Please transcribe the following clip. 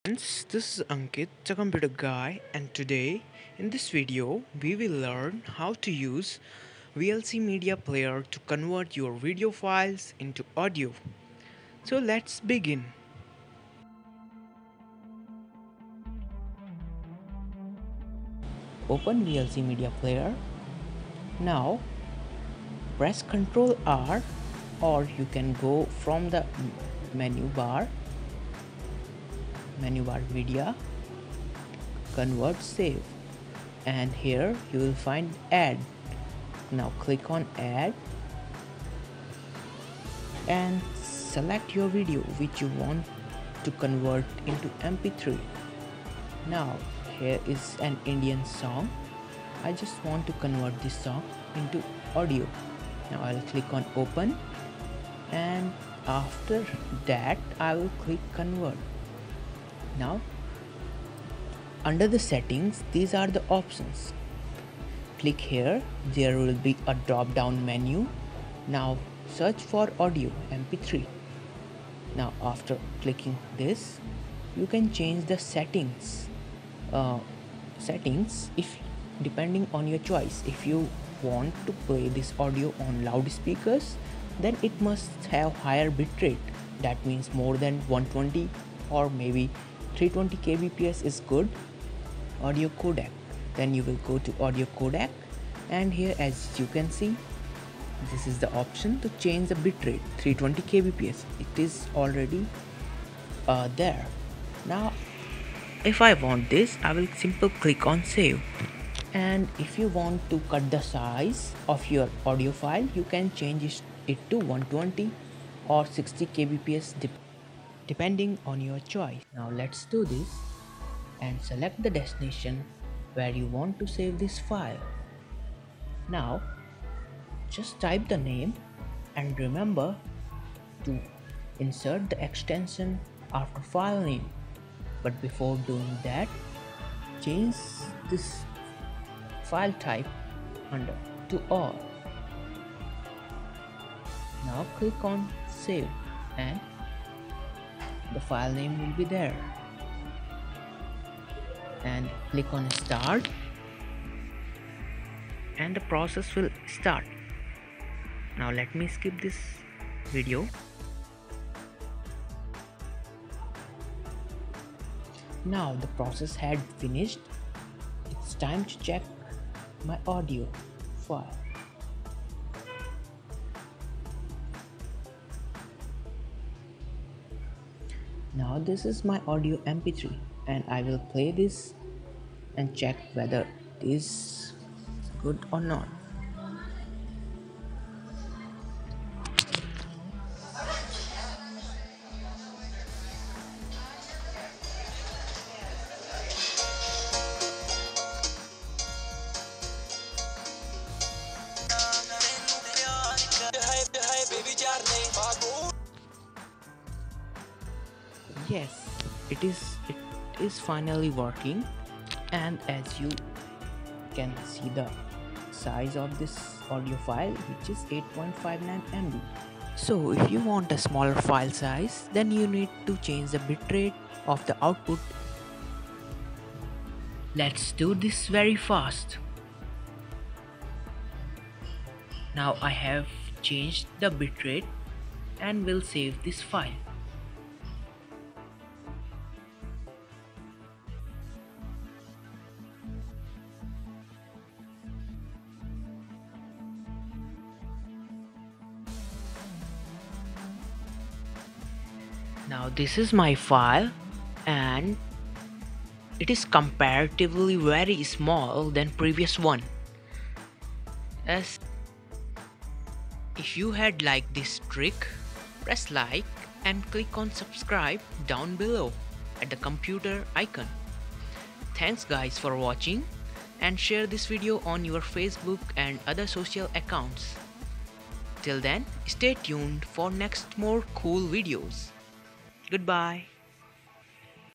Friends, this is Ankit, the computer guy, and today in this video we will learn how to use VLC media player to convert your video files into audio. So let's begin. Open VLC media player. Now press Ctrl R, or you can go from the menu bar media, convert, save, and here you will find add. Now click on add and select your video which you want to convert into MP3. Now here is an Indian song. I just want to convert this song into audio. Now I'll click on open, and after that I will click convert. Now under the settings, these are the options. Click here, there will be a drop down menu. Now search for audio MP3. Now after clicking this, you can change the settings if depending on your choice. If you want to play this audio on loudspeakers, then it must have higher bitrate. That means more than 120 or maybe 320 kbps is good. Audio codec, then you will go to audio codec, and here as you can see, this is the option to change the bitrate 320 kbps. It is already there. Now if I want this, I will simply click on save, and if you want to cut the size of your audio file, you can change it to 120 or 60 kbps depending on your choice. Now let's do this and select the destination where you want to save this file. Now just type the name and remember to insert the extension after file name. But before doing that, change this file type under to all. Now click on save and the file name will be there, and click on start and the process will start. Now let me skip this video. Now the process had finished. It's time to check my audio file. Now this is my audio MP3, and I will play this and check whether it is good or not. Yes, it is finally working, and as you can see the size of this audio file, which is 8.59 MB. So if you want a smaller file size, then you need to change the bitrate of the output. Let's do this very fast. Now I have changed the bitrate and will save this file. Now this is my file, and it is comparatively very small than previous one. As if you had liked this trick, press like and click on subscribe down below at the computer icon. Thanks guys for watching, and share this video on your Facebook and other social accounts. Till then, stay tuned for next more cool videos. Goodbye.